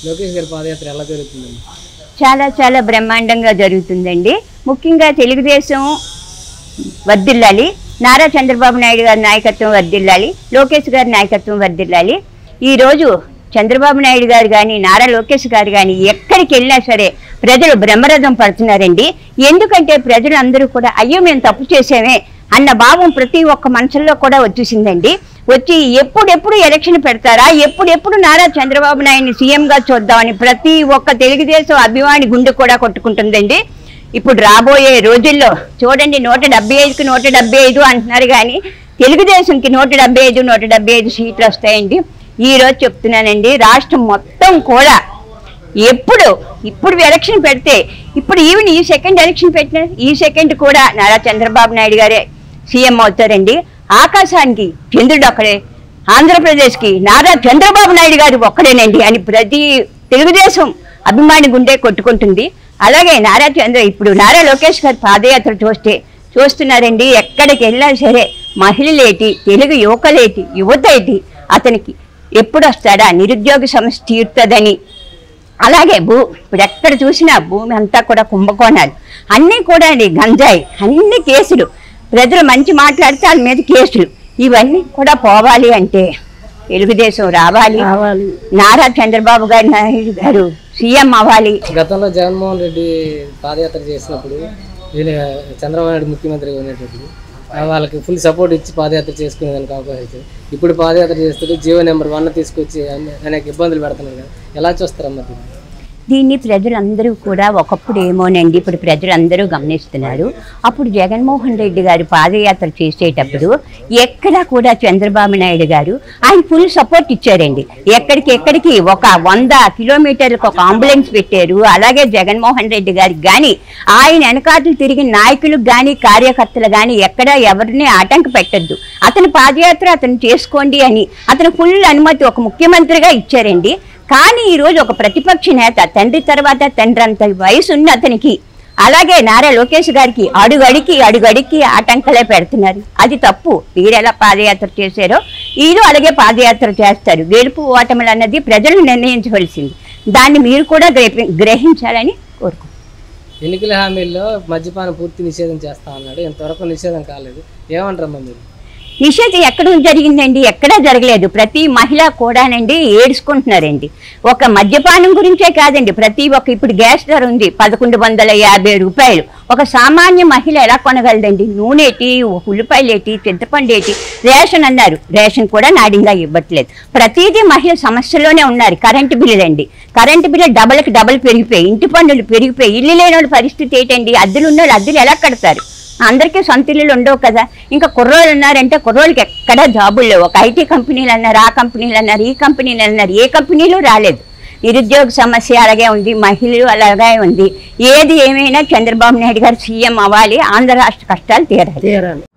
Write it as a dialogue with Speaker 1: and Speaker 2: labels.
Speaker 1: లోకేష్ గారి పాదయాత్ర ఎలా జరుగుతుందండి?
Speaker 2: చాలా చాలా బ్రహ్మాండంగా జరుగుతుందండి. ముఖ్యంగా తెలుగుదేశం వర్ధిల్లాలి, నారా చంద్రబాబు నాయుడు గారి నాయకత్వం వర్ధిల్లాలి, లోకేష్ గారి నాయకత్వం వర్ధిల్లాలి. ఈరోజు చంద్రబాబు నాయుడు గారు కానీ నారా లోకేష్ గారు కానీ ఎక్కడికి వెళ్ళినా సరే ప్రజలు బ్రహ్మరథం పడుతున్నారండి. ఎందుకంటే ప్రజలందరూ కూడా అయ్యో మేము తప్పు చేసామే అన్న భావం ప్రతి ఒక్క మనసుల్లో కూడా వచ్చేసిందండి. వచ్చి ఎప్పుడెప్పుడు ఎలక్షన్ పెడతారా, ఎప్పుడెప్పుడు నారా చంద్రబాబు నాయుడిని సీఎంగా చూద్దామని ప్రతి ఒక్క తెలుగుదేశం అభిమాని గుండె కూడా కొట్టుకుంటుందండి. ఇప్పుడు రాబోయే రోజుల్లో చూడండి 175కి 175 అంటున్నారు కానీ తెలుగుదేశంకి 175 సీట్లు వస్తాయండి. ఈరోజు చెప్తున్నానండి, రాష్ట్రం మొత్తం కూడా ఇప్పుడు ఎలక్షన్ పెడితే ఇప్పుడు ఈవెన్ ఈ సెకండ్ ఎలక్షన్ పెట్టిన ఈ సెకండ్ కూడా నారా చంద్రబాబు నాయుడు గారే సీఎం అవుతారండి. ఆకాశానికి చంద్రుడు ఒక్కడే, ఆంధ్రప్రదేశ్కి నారా చంద్రబాబు నాయుడు గారు ఒక్కడేనండి అని ప్రతి తెలుగుదేశం అభిమాని గుండె కొట్టుకుంటుంది. అలాగే ఇప్పుడు నారా లోకేష్ గారి పాదయాత్ర చూస్తున్నారండి. ఎక్కడికి వెళ్ళినా సరే మహిళలేటి, తెలుగు యువకులేటి, యువత ఏంటి, అతనికి ఎప్పుడు వస్తాడా, నిరుద్యోగ సమస్య తీరుతుందని. అలాగే ఇప్పుడు ఎక్కడ చూసినా భూమి అంతా కూడా కుంభకోణాలు, అన్నీ కూడా అండి గంజాయి, అన్ని కేసులు, ప్రజలు మంచి మాట్లాడితే వాళ్ళ మీద కేసులు, ఇవన్నీ కూడా పోవాలి అంటే తెలుగుదేశం రావాలి, నారా చంద్రబాబు నాయుడు గారు సీఎం అవ్వాలి.
Speaker 1: గతంలో జగన్మోహన్ రెడ్డి పాదయాత్ర చేసినప్పుడు చంద్రబాబు నాయుడు ముఖ్యమంత్రిగా ఉండేటప్పుడు వాళ్ళకి ఫుల్ సపోర్ట్ ఇచ్చి పాదయాత్ర చేసుకునేదానికి అవకాశం ఇచ్చింది. ఇప్పుడు పాదయాత్ర చేస్తుంటే జీవో నెంబర్ 1 తీసుకొచ్చి అనేక ఇబ్బందులు పెడుతున్నారు కదా, ఎలా చూస్తారమ్మా?
Speaker 2: దీన్ని ప్రజలందరూ కూడా ఒకప్పుడు ఏమోనండి, ఇప్పుడు ప్రజలందరూ గమనిస్తున్నారు. అప్పుడు జగన్మోహన్ రెడ్డి గారు పాదయాత్ర చేసేటప్పుడు ఎక్కడా కూడా చంద్రబాబు నాయుడు గారు ఆయన ఫుల్ సపోర్ట్ ఇచ్చారండి. ఎక్కడికి ఒక 100 కిలోమీటర్లకు ఒక అంబులెన్స్ పెట్టారు. అలాగే జగన్మోహన్ రెడ్డి గారికి కానీ ఆయన వెనకాతలు తిరిగిన నాయకులకు కానీ కార్యకర్తలు కానీ ఎక్కడా ఎవరిని ఆటంక పెట్టద్దు, అతని పాదయాత్ర అతను చేసుకోండి అని అతను ఫుల్ అనుమతి ఒక ముఖ్యమంత్రిగా ఇచ్చారండి. కానీ ఈరోజు ఒక ప్రతిపక్ష నేత, తండ్రి తర్వాత తండ్రి అంత వయసు ఉన్న అతనికి, అలాగే నారా లోకేష్ గారికి అడుగడికి ఆటంకాలే పెడుతున్నారు. అది తప్పు. వీరు ఎలా పాదయాత్ర చేశారో వీరు అలాగే పాదయాత్ర చేస్తారు. గెలుపు ఓటములు అన్నది ప్రజలు నిర్ణయించవలసింది. దాన్ని మీరు కూడా గ్రహించాలని కోరుకుంటున్నాను.
Speaker 1: ఎన్నికల హామీల్లో మద్యపానం పూర్తి నిషేధం చేస్తా అన్నాడు, ఇంతవరకు నిషేధం కాలేదు. ఏమంటారమ్మా మీరు?
Speaker 2: నిషేధం ఎక్కడ జరిగిందండి? ఎక్కడా జరగలేదు. ప్రతి మహిళ కూడానండి ఏడ్చుకుంటున్నారండి. ఒక మద్యపానం గురించే కాదండి, ప్రతి ఒక్క ఇప్పుడు గ్యాస్ ధర ఉంది 1150 రూపాయలు. ఒక సామాన్య మహిళ ఎలా కొనగలదండి? నూనెటి, ఉల్లిపాయలేటి, చింతపండేటి, రేషన్ అన్నారు, రేషన్ కూడా నాడింగా ఇవ్వట్లేదు. ప్రతిదీ మహిళ సమస్యలోనే ఉన్నారు. కరెంటు బిల్లులు అండి, కరెంటు బిల్లు డబల్ పెరిగిపోయి, ఇంటి పన్నులు పెరిగిపోయి, ఇల్లు లేని వాళ్ళ పరిస్థితి ఏంటండి? అద్దెలు ఉన్న వాళ్ళు అద్దెలు ఎలా కడతారు? అందరికీ సొంత ఇల్లులు ఉండవు కదా. ఇంకా కుర్రోళ్ళు ఉన్నారంటే కుర్రోళ్ళకి ఎక్కడా జాబులు లేవు. ఒక ఐటీ కంపెనీలు అన్నారు, ఆ కంపెనీలు అన్నారు, ఈ కంపెనీలు అన్నారు, ఏ కంపెనీలు రాలేదు. నిరుద్యోగ సమస్య అలాగే ఉంది, మహిళలు అలాగే ఉంది. ఏది ఏమైనా చంద్రబాబు నాయుడు గారు సీఎం అవ్వాలి, ఆంధ్ర రాష్ట్ర కష్టాలు తీరాలి.